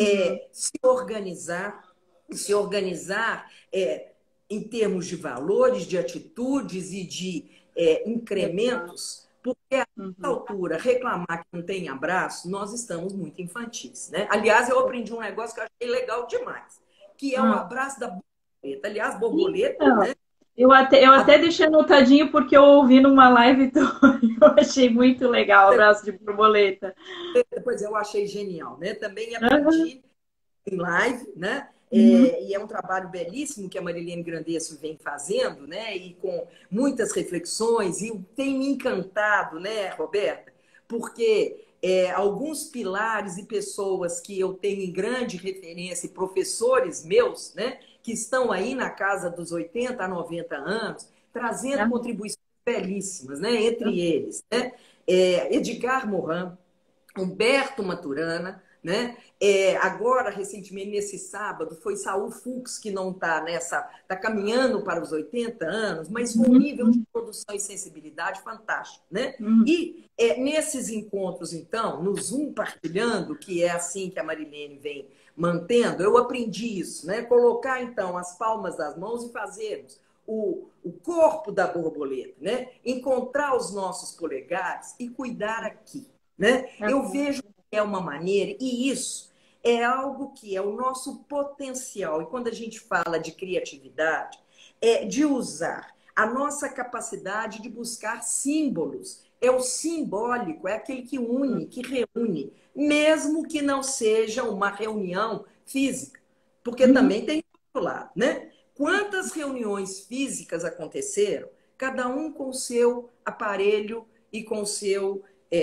Se organizar em termos de valores, de atitudes e de incrementos, porque a essa altura, reclamar que não tem abraço, nós estamos muito infantis, né? Aliás, eu aprendi um negócio que eu achei legal demais, que é o abraço da borboleta. Aliás, borboleta, então, né? Eu até deixei anotadinho porque eu ouvi numa live, então eu achei muito legal o abraço de borboleta. Depois eu achei genial, né? Também Uhum. aprendi em live, né? E é um trabalho belíssimo que a Marilene Grandesso vem fazendo, né? E com muitas reflexões, e tem me encantado, né, Roberta? Porque alguns pilares e pessoas que eu tenho em grande referência, e professores meus, né? Que estão aí na casa dos 80 a 90 anos, trazendo contribuições belíssimas, né? Entre eles, né? Edgar Morin, Humberto Maturana, né? Agora, recentemente, nesse sábado, foi Saul Fuchs, que não está caminhando para os 80 anos, mas com um nível de produção e sensibilidade fantástico, né? E nesses encontros, então, no Zoom partilhando, que é assim que a Marilene vem mantendo, eu aprendi isso, né? Colocar, então, as palmas das mãos e fazermos o corpo da borboleta, né? Encontrar os nossos polegares e cuidar aqui, né? Eu vejo que é uma maneira, e isso é algo que é o nosso potencial. E quando a gente fala de criatividade, é de usar a nossa capacidade de buscar símbolos. É o simbólico, é aquele que une, que reúne, mesmo que não seja uma reunião física. Porque também tem outro lado, né? Quantas reuniões físicas aconteceram, cada um com o seu aparelho e com o seu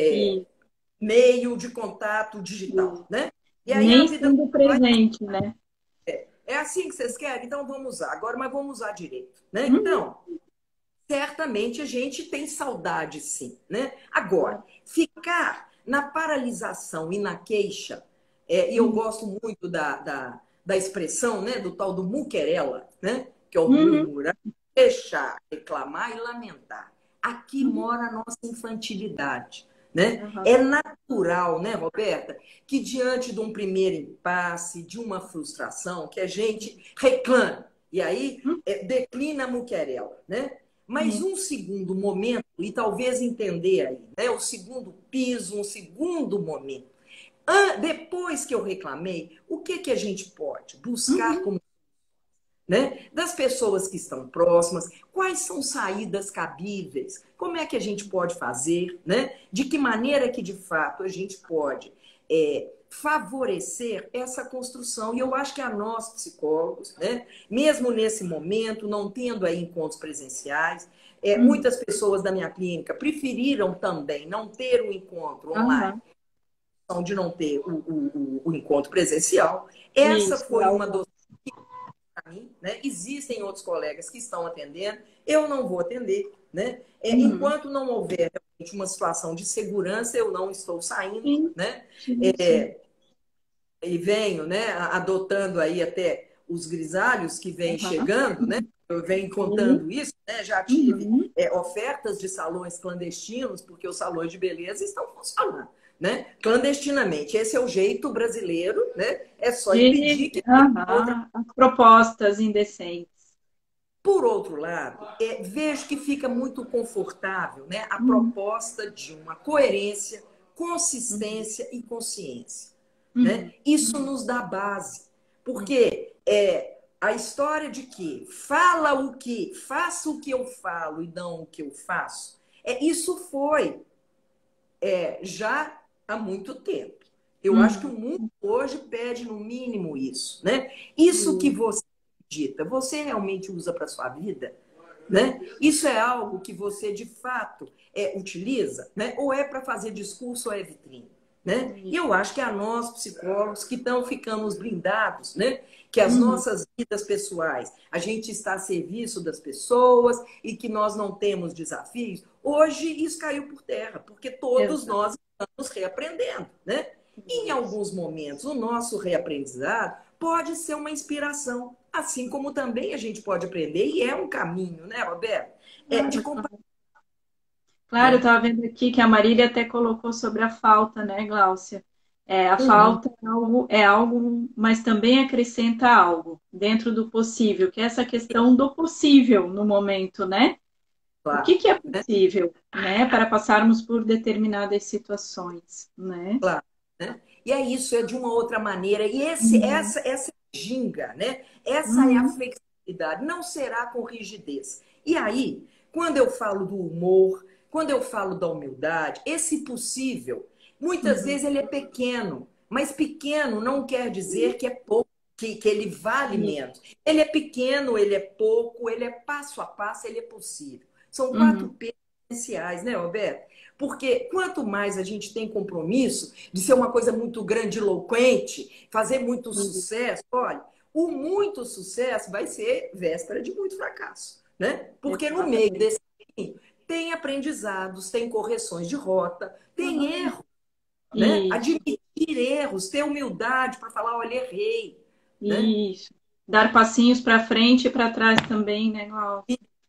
meio de contato digital, né? E aí a Nem vida sendo presente, né? é assim que vocês querem? Então vamos usar. Agora, mas vamos usar direito, né? Então, certamente a gente tem saudade, sim, né? Agora, ficar na paralisação e na queixa, e eu gosto muito da expressão, né? Do tal do muquerela, né? Que é o murmurar, queixar, reclamar e lamentar. Aqui mora a nossa infantilidade. Né? É natural, né, Roberta, que diante de um primeiro impasse, de uma frustração, que a gente reclame. E aí declina a muquerela, né? Mas um segundo momento, e talvez entender aí, né? O segundo piso, um segundo momento. Depois que eu reclamei, o que a gente pode buscar como, né? Das pessoas que estão próximas, quais são saídas cabíveis, como é que a gente pode fazer, né? De que maneira que de fato a gente pode favorecer essa construção. E eu acho que a nós, psicólogos, né? Mesmo nesse momento, não tendo aí encontros presenciais, muitas pessoas da minha clínica preferiram também não ter o encontro online, de não ter o encontro presencial. Essa foi uma das para mim, né? Existem outros colegas que estão atendendo, eu não vou atender, né? Enquanto não houver realmente uma situação de segurança, eu não estou saindo, né? E venho, né, adotando aí até os grisalhos que vêm chegando, né? Eu venho contando isso, né? Já tive ofertas de salões clandestinos, porque os salões de beleza estão funcionando, né? Clandestinamente. Esse é o jeito brasileiro, né? É só impedir que outra. As propostas indecentes. Por outro lado, vejo que fica muito confortável, né, a proposta de uma coerência, consistência e consciência. Né? Isso nos dá base, porque a história de que faça o que eu falo e não o que eu faço, isso foi já há muito tempo. Eu acho que o mundo hoje pede no mínimo isso, né? Isso que você dita, você realmente usa para sua vida, né? Isso é algo que você de fato utiliza, né? Ou é para fazer discurso ou é vitrine, né? E eu acho que a nós psicólogos que estão ficamos blindados, né? Que as nossas vidas pessoais, a gente está a serviço das pessoas e que nós não temos desafios. Hoje isso caiu por terra, porque todos nós estamos reaprendendo, né? Em Isso. alguns momentos, o nosso reaprendizado pode ser uma inspiração, assim como também a gente pode aprender, e é um caminho, né, Roberto? É de Claro, compartilhar, claro, eu né? estava vendo aqui que a Marília até colocou sobre a falta, né, Gláucia? A Uhum, falta é algo, mas também acrescenta algo dentro do possível, que é essa questão do possível no momento, né? O claro, que é né? possível, né, para passarmos por determinadas situações, né? Claro, né? E é isso, é de uma outra maneira. E Uhum, essa é a ginga, né? Essa é a uhum, flexibilidade, não será com rigidez. E aí, quando eu falo do humor, quando eu falo da humildade, esse possível, muitas uhum. vezes ele é pequeno, mas pequeno não quer dizer que é pouco, que ele vale menos. Ele é pequeno, ele é pouco, ele é passo a passo, ele é possível. São quatro Uhum, P's essenciais, né, Roberto? Porque quanto mais a gente tem compromisso de ser uma coisa muito grandiloquente, fazer muito uhum. sucesso, olha, o muito sucesso vai ser véspera de muito fracasso, né? Porque no meio Exatamente. desse caminho tem aprendizados, tem correções de rota, tem Uhum. erro, né? Isso, Admitir erros, ter humildade para falar, olha, errei, né? isso. Dar passinhos para frente e para trás também, né, Glauco?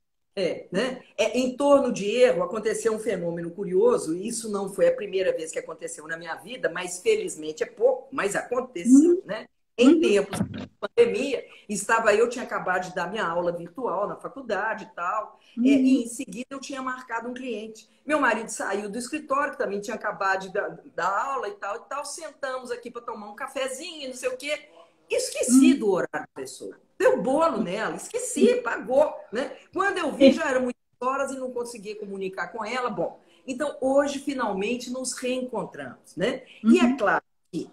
Né? Em torno de erro aconteceu um fenômeno curioso, e isso não foi a primeira vez que aconteceu na minha vida, mas felizmente é pouco, mas aconteceu, Uhum, né? Em uhum, tempos de pandemia, estava eu tinha acabado de dar minha aula virtual na faculdade e tal, e uhum, em seguida eu tinha marcado um cliente. Meu marido saiu do escritório, que também tinha acabado de dar aula e tal, sentamos aqui para tomar um cafezinho, não sei o quê. Esqueci uhum. do horário da pessoa. Deu bolo nela, esqueci, pagou, né? Quando eu vi, já eram muitas horas e não conseguia comunicar com ela. Bom, então hoje finalmente nos reencontramos, né? E é Uhum, claro que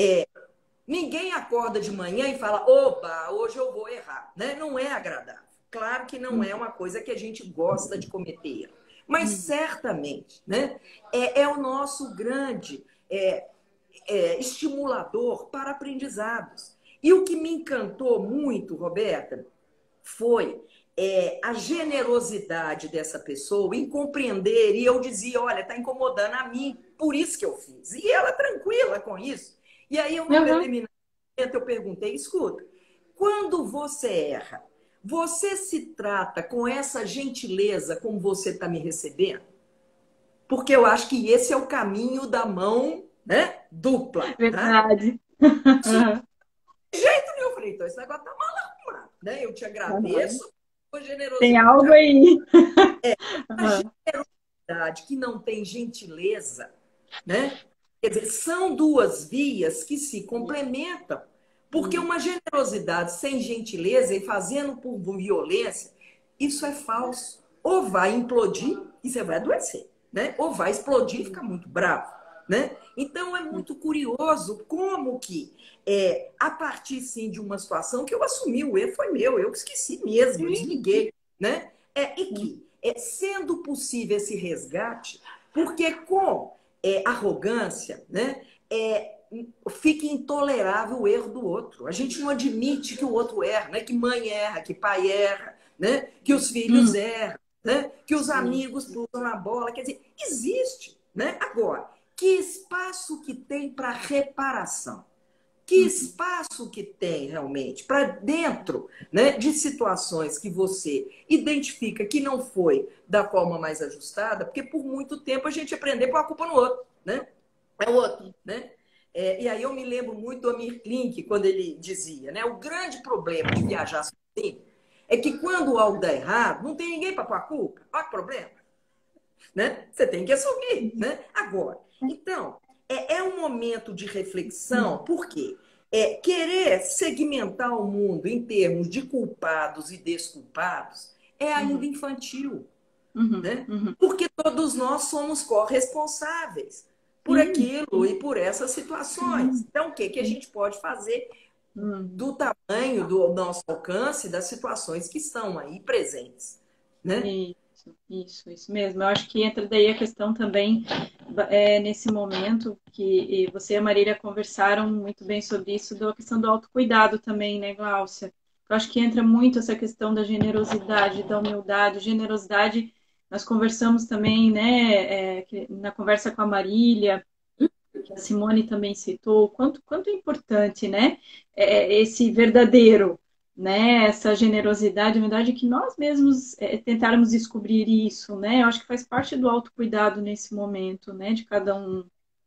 ninguém acorda de manhã e fala, oba, hoje eu vou errar, né? Não é agradável. Claro que não é uhum, uma coisa que a gente gosta de cometer erro. Mas uhum. certamente, né? É o nosso grande estimulador para aprendizados. E o que me encantou muito, Roberta, foi a generosidade dessa pessoa em compreender. E eu dizia: olha, está incomodando a mim, por isso que eu fiz. E ela tranquila com isso. E aí, eu, num Uhum. determinado momento, eu perguntei: escuta, quando você erra, você se trata com essa gentileza como você está me recebendo? Porque eu acho que esse é o caminho da mão, né, dupla, tá? Verdade. De jeito nenhum, eu falei, então esse negócio tá mal arrumado, né? Eu te Uhum. agradeço por Tem generosidade. algo aí. A Uhum. generosidade que não tem gentileza, né? Quer dizer, são duas vias que se complementam. Porque Isso. uma generosidade sem gentileza e fazendo por violência, isso é falso. Ou vai implodir e você vai adoecer, né? Ou vai explodir e ficar muito bravo, né? Então é muito curioso como que a partir sim de uma situação que eu assumi o erro foi meu, eu esqueci mesmo, eu Sim. desliguei, né? E que sendo possível esse resgate, porque com arrogância, né? Fica intolerável o erro do outro. A gente não admite que o outro erra, né? Que mãe erra, que pai erra, né? Que os filhos Hum, erram, né? Que os sim. amigos pulam na bola. Quer dizer, existe, né? Agora, que espaço que tem para reparação? Que Uhum. espaço que tem realmente para dentro, né, de situações que você identifica que não foi da forma mais ajustada, porque por muito tempo a gente aprendeu a pôr a culpa no outro, né? É o outro, né? E aí eu me lembro muito do Amir Klink, quando ele dizia, né? O grande problema de viajar sozinho é que quando algo dá errado, não tem ninguém para pôr a culpa. Olha que problema, né? Você tem que assumir, né? Agora, então, é um momento de reflexão, por quê? Querer segmentar o mundo em termos de culpados e desculpados é ainda Uhum. infantil, Uhum. né? Uhum. Porque todos nós somos corresponsáveis por Sim, aquilo sim, e por essas situações. sim, Então, o que, que a sim. gente pode fazer Hum. do tamanho do nosso alcance das situações que estão aí presentes, né? Isso mesmo. Eu acho que entra daí a questão também, nesse momento, que você e a Marília conversaram muito bem sobre isso, da questão do autocuidado também, né, Gláucia? Eu acho que entra muito essa questão da generosidade, da humildade. Generosidade, nós conversamos também, né, na conversa com a Marília, que a Simone também citou, quanto é importante, né? Esse verdadeiro, né? Essa generosidade, a verdade é que nós mesmos tentarmos descobrir isso, né? Eu acho que faz parte do autocuidado nesse momento, né? De cada um.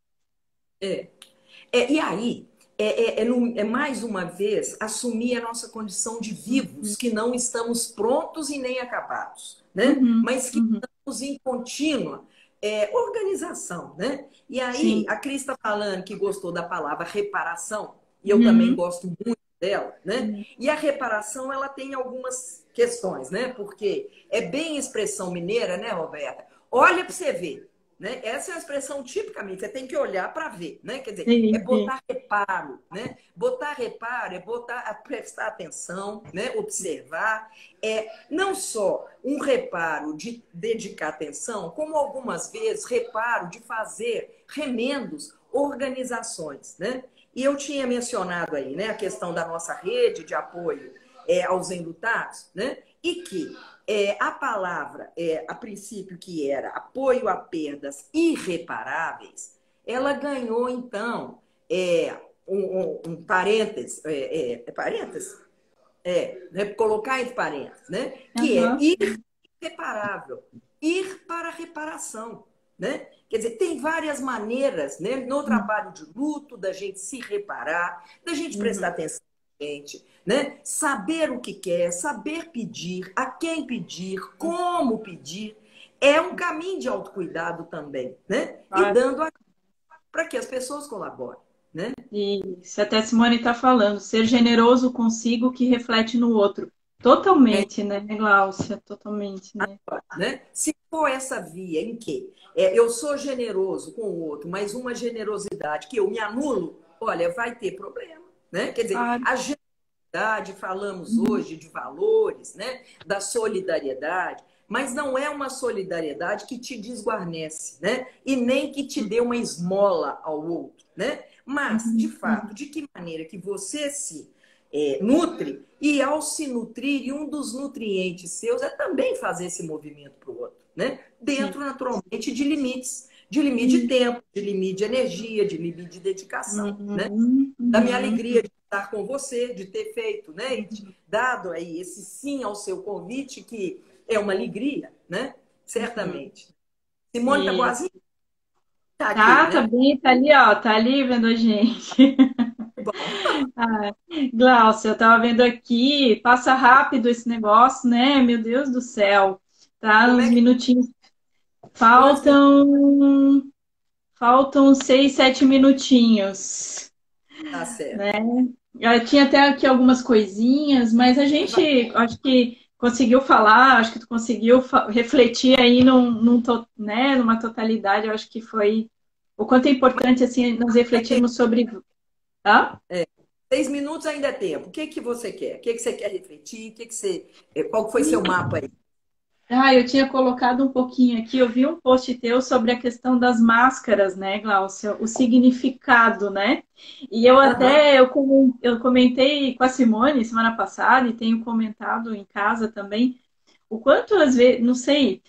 É. E aí, mais uma vez assumir a nossa condição de vivos, que não estamos prontos e nem acabados, né? Uhum, Mas que uhum. estamos em contínua organização, né? E aí, Sim. a Cris está falando que gostou da palavra reparação, e eu também Uhum, gosto muito dela, né? uhum. E a reparação, ela tem algumas questões, né? Porque é bem expressão mineira, né, Roberta? Olha para você ver. Né? Essa é uma expressão tipicamente, você tem que olhar para ver, né? Quer dizer, é Sim, sim. botar reparo, né? Botar reparo é prestar atenção, né? Observar, não só um reparo de dedicar atenção, como algumas vezes reparo de fazer remendos, organizações, né? E eu tinha mencionado aí, né, a questão da nossa rede de apoio aos enlutados, né? E que a palavra, a princípio, que era apoio a perdas irreparáveis, ela ganhou, então, um parênteses, parênteses? Né, colocar entre parênteses, né? Que é Aham. irreparável, ir para a reparação, né? Quer dizer, tem várias maneiras, né, no trabalho de luto, da gente se reparar, da gente prestar Uhum. atenção na gente, né? Saber o que quer, saber pedir, a quem pedir, como pedir, é um caminho de autocuidado também, né? E Ah, dando para que as pessoas colaborem, né? isso, até a Simone está falando, ser generoso consigo que reflete no outro. Totalmente, né, Gláucia? Totalmente, né? Né? Se for essa via em que eu sou generoso com o outro, mas uma generosidade que eu me anulo, olha, vai ter problema. Né? Quer dizer, Claro. a generosidade, falamos hoje de valores, né? Da solidariedade, mas não é uma solidariedade que te desguarnece, né? E nem que te dê uma esmola ao outro, né? Mas, de Uhum, fato, uhum. de que maneira que você se nutre, e ao se nutrir, e um dos nutrientes seus é também fazer esse movimento para o outro, né? Sim. Dentro, naturalmente, de limite de Isso. tempo, de limite de energia, de limite de dedicação, né? Uhum, Da minha uhum, alegria de estar com você, de ter feito, né? E uhum, dado aí esse sim ao seu convite, que é uma alegria, né? uhum. Certamente. Simone tá E boazinha? Tá aqui, tá né? bem, tá ali, ó, tá ali vendo a gente. Bom, Ah, Glaucia, eu tava vendo aqui, passa rápido esse negócio, né? Meu Deus do céu. Tá, como uns é que minutinhos. quantos minutos Faltam 6, 7 minutinhos, tá certo? né? Eu tinha até aqui algumas coisinhas, mas a gente acho que conseguiu falar, acho que tu conseguiu refletir aí né, numa totalidade. Eu acho que foi o quanto é importante assim nós refletirmos sobre. Hã? 6 minutos ainda é tempo. O que que você quer? O que que você quer refletir? Qual que foi seu mapa aí? Ah, eu tinha colocado um pouquinho aqui, eu vi um post teu sobre a questão das máscaras, né, Glaucia? O significado, né? E Aham. eu comentei com a Simone semana passada e tenho comentado em casa também, o quanto às vezes, não sei,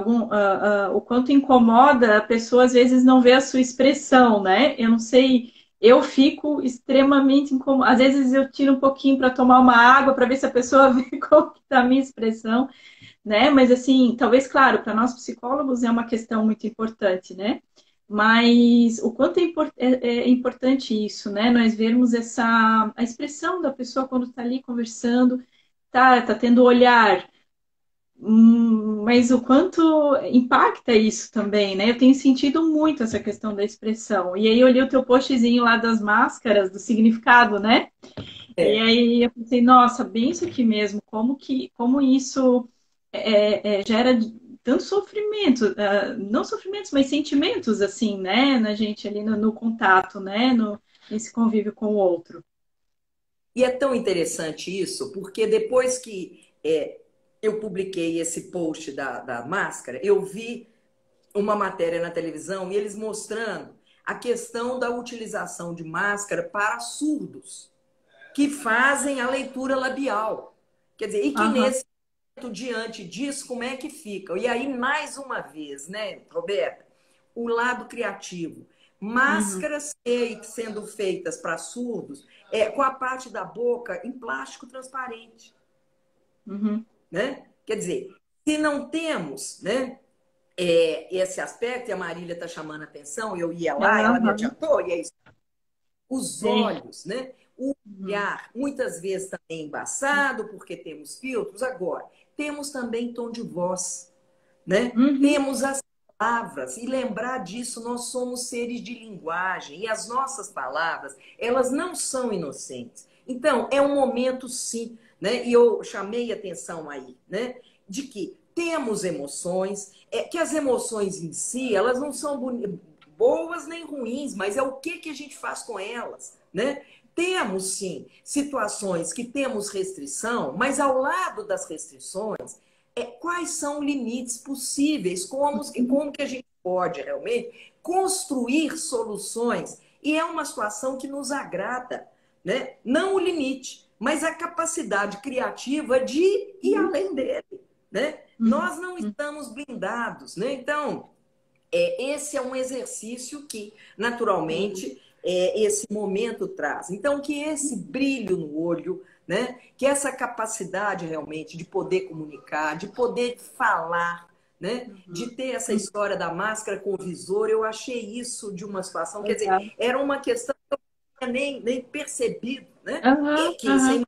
o quanto incomoda a pessoa às vezes não ver a sua expressão, né? Eu não sei, eu fico extremamente incomodada. Às vezes eu tiro um pouquinho para tomar uma água para ver se a pessoa vê como está a minha expressão, né? Mas assim, talvez, claro, para nós psicólogos é uma questão muito importante, né? Mas o quanto é importante isso, né? Nós vermos a expressão da pessoa quando está ali conversando, tá tendo olhar, mas o quanto impacta isso também, né? Eu tenho sentido muito essa questão da expressão. E aí eu li o teu postzinho lá das máscaras, do significado, né? E É. aí eu pensei, nossa, bem isso aqui mesmo, como isso gera tanto sofrimento, não sofrimentos, mas sentimentos assim, né, na gente ali no contato, né, nesse convívio com o outro. E é tão interessante isso, porque depois que eu publiquei esse post da máscara, eu vi uma matéria na televisão e eles mostrando a questão da utilização de máscara para surdos, que fazem a leitura labial. Quer dizer, e que Aham, nesse momento, diante disso, como é que fica? E aí, mais uma vez, né, Roberta, o lado criativo. Uhum. Máscaras sendo feitas para surdos, com a parte da boca em plástico transparente, Uhum. né? Quer dizer, se não temos, né, esse aspecto, e a Marília está chamando a atenção, eu ia lá, ela me Aham. adiantou, e é isso. Os Sim. olhos, né? O Uhum. olhar, muitas vezes também embaçado, porque temos filtros. Agora, temos também tom de voz, né? Uhum. Temos as palavras, e lembrar disso, nós somos seres de linguagem, e as nossas palavras, elas não são inocentes. Então, é um momento, sim, né? E eu chamei atenção aí, né? De que temos emoções, que as emoções em si, elas não são boas nem ruins, mas é o que a gente faz com elas, né? Temos, sim, situações que temos restrição, mas ao lado das restrições, quais são limites possíveis, como que a gente pode realmente construir soluções. E é uma situação que nos agrada, né? Não o limite, mas a capacidade criativa de ir além dele, né? Uhum. Nós não estamos blindados, né? Então, esse é um exercício que, Uhum. naturalmente, esse momento traz. Então, que esse brilho no olho, né? Que essa capacidade realmente de poder comunicar, de poder falar, né? De ter essa Uhum. história da máscara com o visor, eu achei isso de uma situação, quer dizer, Exato. era uma questão que eu não tinha nem percebido, né? Aham, E que aham. sem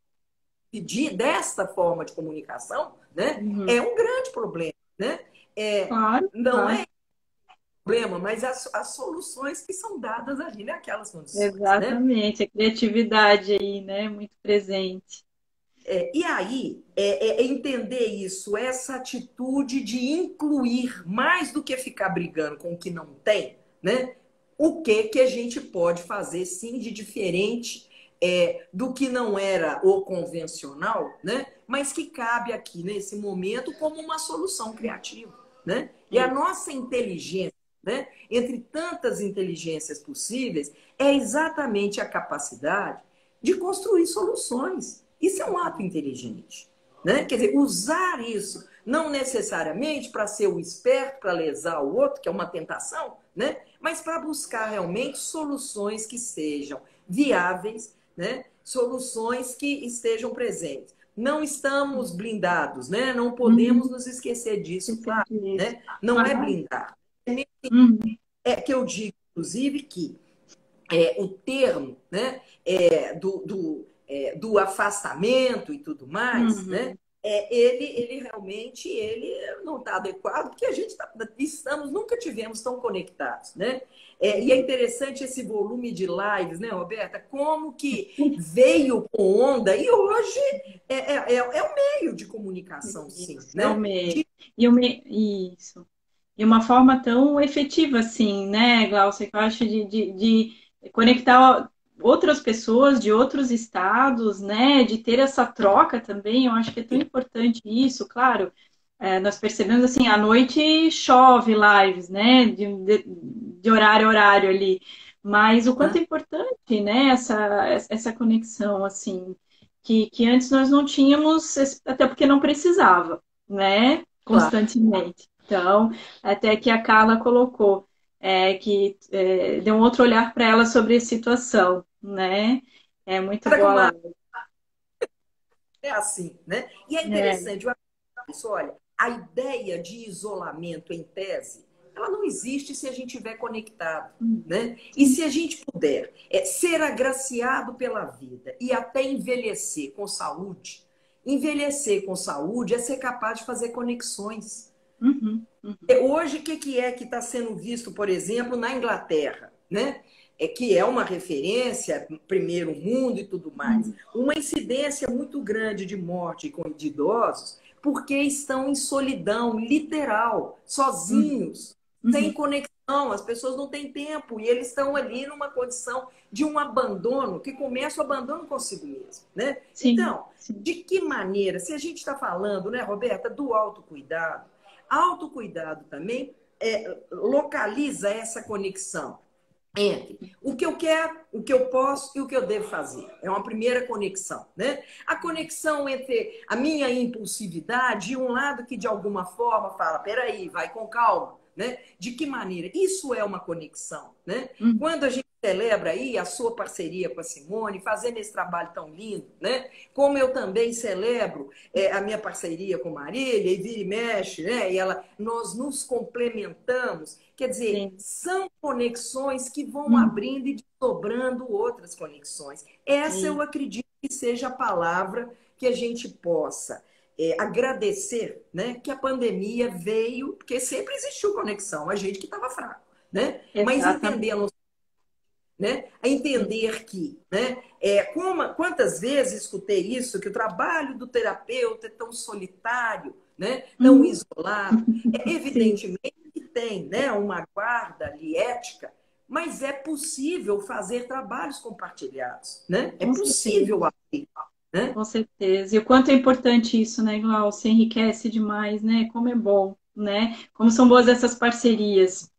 pedir desta forma de comunicação, né? Uhum. É um grande problema, né? Claro, Não claro. é problema, mas as soluções que são dadas ali naquelas condições, né? Exatamente. A criatividade aí, né? Muito presente. E aí, entender isso, essa atitude de incluir, mais do que ficar brigando com o que não tem, né? O que a gente pode fazer, sim, de diferente do que não era o convencional, né? Mas que cabe aqui, nesse momento, como uma solução criativa, né? E a Isso. nossa inteligência, né? Entre tantas inteligências possíveis, é exatamente a capacidade de construir soluções. Isso é um ato inteligente, né? Quer dizer, usar isso não necessariamente para ser o esperto, para lesar o outro, que é uma tentação, né? Mas para buscar realmente soluções que sejam viáveis, né? Soluções que estejam presentes. Não estamos blindados, né? Não podemos Uhum. nos esquecer disso, Esqueci claro, disso. né? Não é Claro. blindar. Uhum. É que eu digo, inclusive, que o termo, né, do afastamento e tudo mais, né, Uhum. ele realmente não está adequado, porque nunca tivemos tão conectados, né? E é interessante esse volume de lives, né, Roberta? Como que veio com onda e hoje é um meio de comunicação, sim, Isso, é o né? meio. Isso. E uma forma tão efetiva assim, né, Glaucia, que eu acho de conectar outras pessoas de outros estados, né, de ter essa troca também, eu acho que é tão importante isso, claro. Nós percebemos assim, à noite chove lives, né, de horário a horário ali, mas o quanto é importante, né, essa conexão, assim, que antes nós não tínhamos, até porque não precisava, né, Claro. constantemente. Então, até que a Carla colocou, deu um outro olhar para ela sobre a situação, né? É muito boa Como lá. é assim, né? E é É. interessante, isso, olha, a ideia de isolamento em tese, ela não existe se a gente estiver conectado, né? E Sim. se a gente puder ser agraciado pela vida e até envelhecer com saúde é ser capaz de fazer conexões. Uhum, Hoje, o que é que está sendo visto, por exemplo, na Inglaterra, né? Que é uma referência, primeiro mundo e tudo mais. uhum, Uma incidência muito grande de morte de idosos, porque estão em solidão literal, uhum, sozinhos, sem uhum. conexão. As pessoas não têm tempo e eles estão ali numa condição de um abandono, que começa o abandono consigo mesmo, né? Sim, Então, sim. de que maneira, se a gente está falando, né, Roberta, do autocuidado, autocuidado também localiza essa conexão entre o que eu quero, o que eu posso e o que eu devo fazer. É uma primeira conexão, né? A conexão entre a minha impulsividade e um lado que de alguma forma fala, peraí, vai com calma, né? De que maneira? Isso é uma conexão, né? Uhum. Quando a gente celebra aí a sua parceria com a Simone, fazendo esse trabalho tão lindo, né? Como eu também celebro a minha parceria com Marília, e vira e mexe, né? Nós nos complementamos. Quer dizer, Sim. são conexões que vão Uhum. abrindo e desdobrando outras conexões. Essa eu Sim. acredito que seja a palavra que a gente possa agradecer, né? Que a pandemia veio, porque sempre existiu conexão, a gente que estava fraco, né? Mas Exatamente. entendendo, né? A entender que, né? Quantas vezes escutei isso, que o trabalho do terapeuta é tão solitário, né? Tão Uhum. isolado. Sim, Evidentemente que tem, né? Uma guarda ali ética, mas é possível fazer trabalhos compartilhados, né? É com certeza. possível abrir, né? Com certeza. E o quanto é importante isso, né, Glaucio? Se enriquece demais, né? Como é bom, né? Como são boas essas parcerias,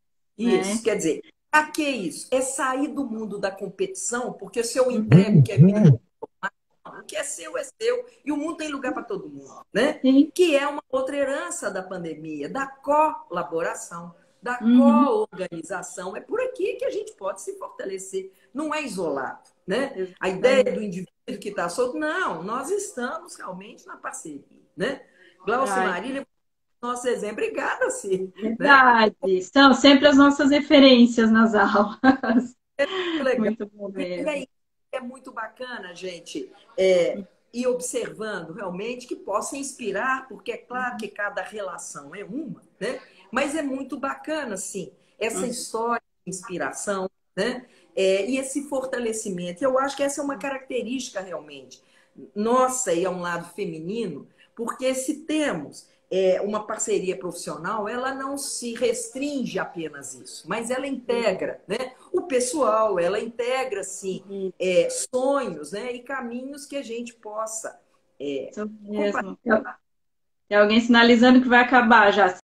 né? Isso, quer dizer, para que isso? É sair do mundo da competição, porque se eu entrego o Uhum. que é meu, o que é seu, e o mundo tem lugar para todo mundo, né? Sim. Que é uma outra herança da pandemia, da colaboração, da Uhum. coorganização. É por aqui que a gente pode se fortalecer, não é isolado, né? A ideia Exatamente. do indivíduo que está solto, não, nós estamos realmente na parceria, né? Glaucia e Ai, Marília, nosso exemplo, obrigada, sim, né? verdade. São sempre as nossas referências nas aulas. Legal. Muito bom E mesmo. aí, é muito bacana, gente, ir observando realmente que possa inspirar, porque é claro que cada relação é uma, né? Mas é muito bacana, sim, essa Uhum. história de inspiração, né? E esse fortalecimento. Eu acho que essa é uma característica realmente nossa e é um lado feminino, porque se temos uma parceria profissional, ela não se restringe apenas isso, mas ela integra, né? O pessoal, ela integra, sim, Isso sonhos, né? E caminhos que a gente possa isso compartilhar. mesmo. Tem alguém sinalizando que vai acabar já.